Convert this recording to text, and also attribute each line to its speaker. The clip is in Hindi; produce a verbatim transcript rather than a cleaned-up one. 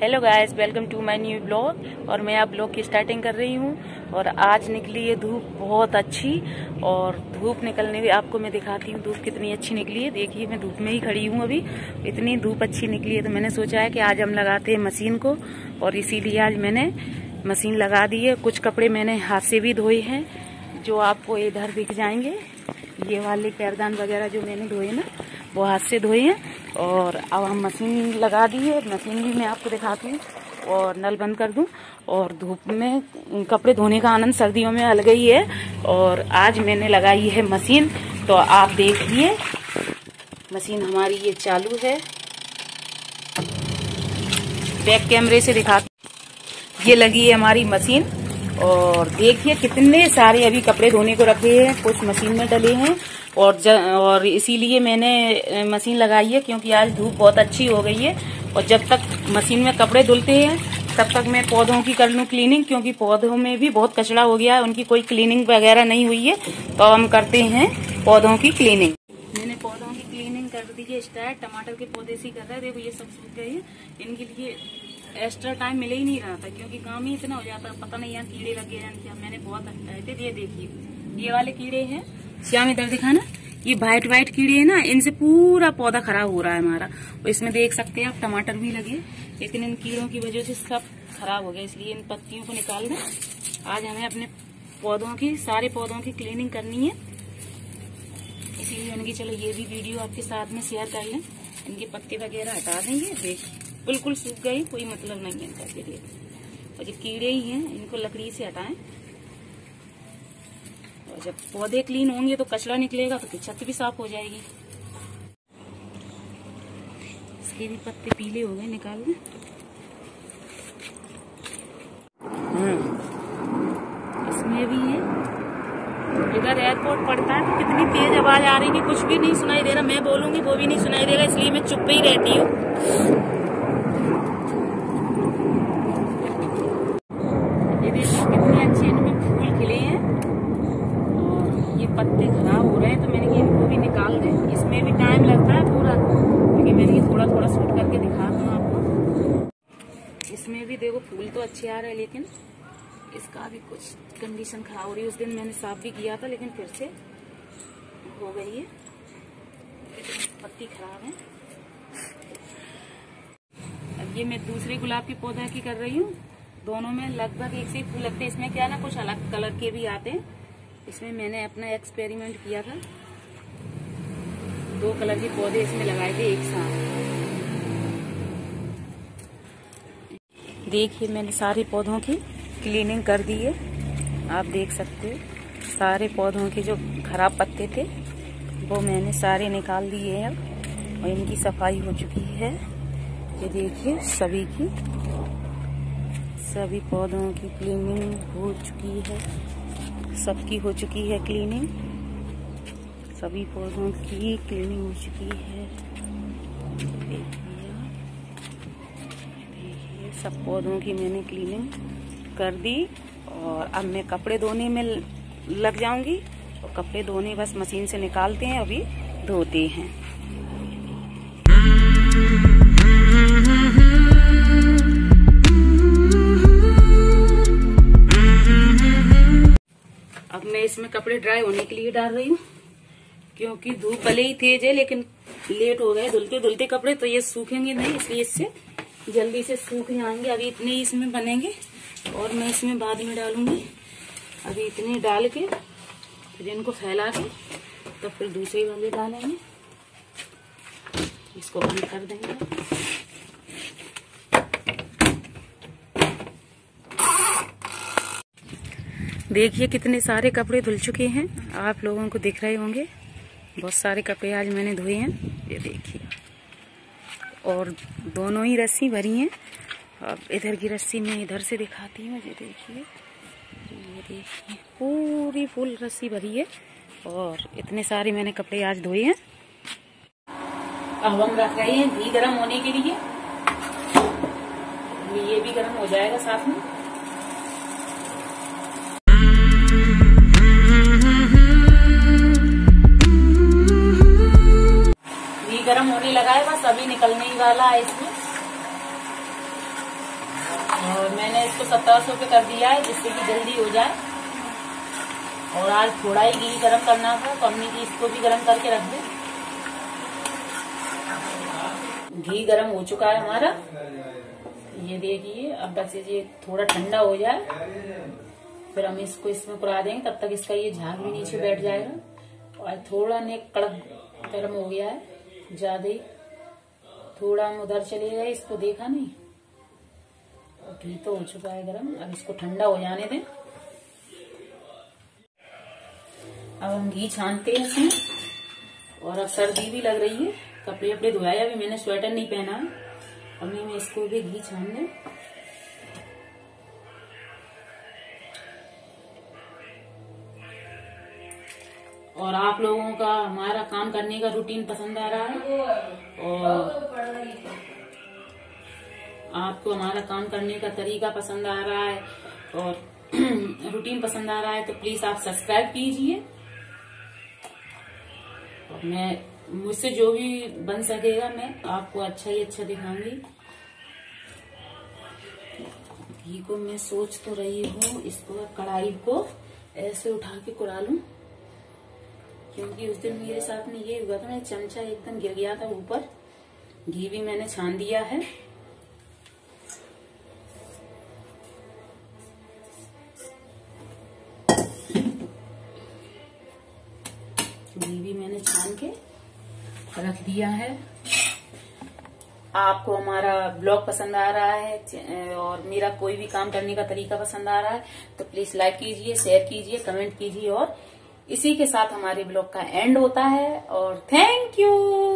Speaker 1: Hello guys, welcome to my new blog. और मैं आप ब्लॉग की स्टार्टिंग कर रही हूँ। और आज निकली है धूप बहुत अच्छी। और धूप निकलने भी आपको मैं दिखाती हूँ धूप कितनी अच्छी निकली है। देखिए मैं धूप में ही खड़ी हूँ अभी, इतनी धूप अच्छी निकली है। तो मैंने सोचा है कि आज हम लगाते हैं मशीन को, और इसीलिए आज मैंने मशीन लगा दी है। कुछ कपड़े मैंने हाथ से भी धोए हैं जो आपको इधर दिख जाएंगे। ये वाले पैरदान वगैरह जो मैंने धोए ना वो हाथ से धोए हैं। और अब हम मशीन लगा दी है, मशीन भी मैं आपको दिखाती हूँ। और नल बंद कर दूं। और धूप में कपड़े धोने का आनंद सर्दियों में अलग ही है। और आज मैंने लगाई है मशीन, तो आप देखिए मशीन हमारी ये चालू है। बैक कैमरे से दिखाती, ये लगी है हमारी मशीन। और देखिए कितने सारे अभी कपड़े धोने को रखे हैं, कुछ मशीन में डले हैं। और ज, और इसीलिए मैंने मशीन लगाई है क्योंकि आज धूप बहुत अच्छी हो गई है। और जब तक मशीन में कपड़े धुलते हैं तब तक मैं पौधों की कर लूं क्लीनिंग, क्योंकि पौधों में भी बहुत कचरा हो गया है, उनकी कोई क्लीनिंग वगैरह नहीं हुई है। तो हम करते हैं पौधों की क्लीनिंग। मैंने पौधों की क्लीनिंग कर दी है स्टार्ट। टमाटर के पौधे से कर रहे, देखो ये सब सूख गए हैं। इनके लिए एक्स्ट्रा टाइम मिल ही नहीं रहा था क्योंकि काम ही इतना हो जाता है, पता नहीं यहाँ कीड़े लगे हैं क्या। मैंने बहुत हटाए थे। ये देखिए ये वाले कीड़े हैं, श्याम इधर दिखाना, ये व्हाइट व्हाइट कीड़े हैं ना, इनसे पूरा पौधा खराब हो रहा है हमारा। और इसमें देख सकते हैं आप टमाटर भी लगे, लेकिन इन कीड़ों की वजह से सब खराब हो गया। इसलिए इन पत्तियों को निकाल दें। आज हमें अपने पौधों की, सारे पौधों की क्लीनिंग करनी है। इसीलिए उनकी चलो ये भी वीडियो आपके साथ में शेयर कर लें। इनके पत्ते वगैरह हटा देंगे, देख बिल्कुल सूख गए, कोई मतलब नहीं है इनका के लिए। और जो कीड़े ही हैं इनको लकड़ी से हटाएं। और जब पौधे क्लीन होंगे तो कचरा निकलेगा तो छत भी साफ हो जाएगी। इसके भी पत्ते पीले हो गए, निकाल दें। इसमें भी है। इधर एयरपोर्ट पड़ता है तो कितनी तेज आवाज आ रही है, कुछ भी नहीं सुनाई दे रहा। मैं बोलूंगी वो भी नहीं सुनाई देगा, इसलिए मैं चुप ही रहती हूँ। कितने अच्छे इनमें फूल खिले हैं और ये पत्ते खराब हो रहे हैं, तो मैंने इनको भी निकाल दें। इसमें भी टाइम लगता है पूरा, क्योंकि मैंने ये थोड़ा थोड़ा शूट करके दिखा दूँ आपको। इसमें भी देखो फूल तो अच्छे आ रहे हैं, लेकिन इसका भी कुछ कंडीशन खराब हो रही है। उस दिन मैंने साफ भी किया था, लेकिन फिर से हो गई है, पत्ती खराब है। अब ये मैं दूसरे गुलाब के पौधा की कर रही हूँ। दोनों में लगभग एक से ही फूल लगते हैं। इसमें क्या ना कुछ अलग कलर के भी आते हैं। इसमें मैंने अपना एक्सपेरिमेंट किया था, दो कलर के पौधे इसमें लगाए थे एक साथ। देखिए मैंने सारे पौधों की क्लीनिंग कर दी है। आप देख सकते हो सारे पौधों के जो खराब पत्ते थे वो मैंने सारे निकाल दिए हैं अब, और इनकी सफाई हो चुकी है। ये देखिए सभी की सभी पौधों की क्लीनिंग हो चुकी है, सबकी हो चुकी है क्लीनिंग। सभी पौधों की क्लीनिंग हो चुकी है। देखिए देखिए सब पौधों की मैंने क्लीनिंग कर दी। और अब मैं कपड़े धोने में लग जाऊंगी। और कपड़े धोने बस मशीन से निकालते हैं, अभी धोते हैं। अब मैं इसमें कपड़े ड्राई होने के लिए डाल रही हूँ, क्योंकि धूप भले ही तेज है लेकिन लेट हो गए धुलते धुलते कपड़े, तो ये सूखेंगे नहीं, इसलिए इससे जल्दी से सूख जाएंगे। अभी इतने ही इसमें बनेंगे और मैं इसमें बाद में डालूंगी। अभी इतने डाल के फिर इनको फैला के तो फिर दूसरे वाले डालेंगे। इसको बंद कर देंगे। देखिए कितने सारे कपड़े धुल चुके हैं, आप लोगों को दिख रहे होंगे। बहुत सारे कपड़े आज मैंने धोए हैं, ये देखिए। और दोनों ही रस्सी भरी हैं। अब इधर की रस्सी मैं इधर से दिखाती हूँ। ये देखिए ये देखिए पूरी फुल रस्सी भरी है। और इतने सारे मैंने कपड़े आज धोए हैं। अब हम रख रहे हैं घी गर्म होने के लिए। ये भी गर्म हो जाएगा साथ में। घी गर्म होने लगा है, बस अभी निकलने ही वाला है इसमें। ये देखिए पूरी फुल रस्सी भरी है और इतने सारे मैंने कपड़े आज धोए हैं। अब हम रख रहे हैं घी गरम होने के लिए। ये भी गर्म हो जाएगा साथ में। घी गरम होने लगा है, बस अभी निकलने ही वाला है इसमें। ये देखिए मैंने इसको सत्रह सौ पे कर दिया है जिससे कि जल्दी हो जाए। और आज थोड़ा ही घी गरम करना था तो हमने की इसको भी गरम करके रख दे। घी गरम हो चुका है हमारा, ये देखिए। अब बस ये थोड़ा ठंडा हो जाए फिर हम इसको इसमें पुरा देंगे, तब तक इसका ये झाग भी नीचे बैठ जाएगा। और थोड़ा ने कड़क गर्म हो गया है ज्यादा ही, थोड़ा हम उधर चले गए, इसको देखा नहीं। घी तो हो चुका है गरम, अब इसको ठंडा हो जाने दें। अब हम घी छानते हैं इसमें। और अब सर्दी भी लग रही है, कपड़े वपड़े धोया, अभी मैंने स्वेटर नहीं पहना है। अब मैं इसको भी घी छानने। और आप लोगों का हमारा काम करने का रूटीन पसंद आ रहा है और आपको हमारा काम करने का तरीका पसंद आ रहा है और रूटीन पसंद आ रहा है तो प्लीज आप सब्सक्राइब कीजिए। मैं मुझसे जो भी बन सकेगा मैं आपको अच्छा ही अच्छा दिखाऊंगी। घी को मैं सोच तो रही हूँ इसको कढ़ाई को ऐसे उठा के कुड़ा लूं, क्योंकि उस दिन मेरे साथ में ये हुआ था, मेरा चमचा एकदम गिर गया था ऊपर। घी भी मैंने छान दिया है। घी भी मैंने छान के रख दिया है। आपको हमारा ब्लॉग पसंद आ रहा है और मेरा कोई भी काम करने का तरीका पसंद आ रहा है तो प्लीज लाइक कीजिए, शेयर कीजिए, कमेंट कीजिए। और इसी के साथ हमारे ब्लॉग का एंड होता है और थैंक यू।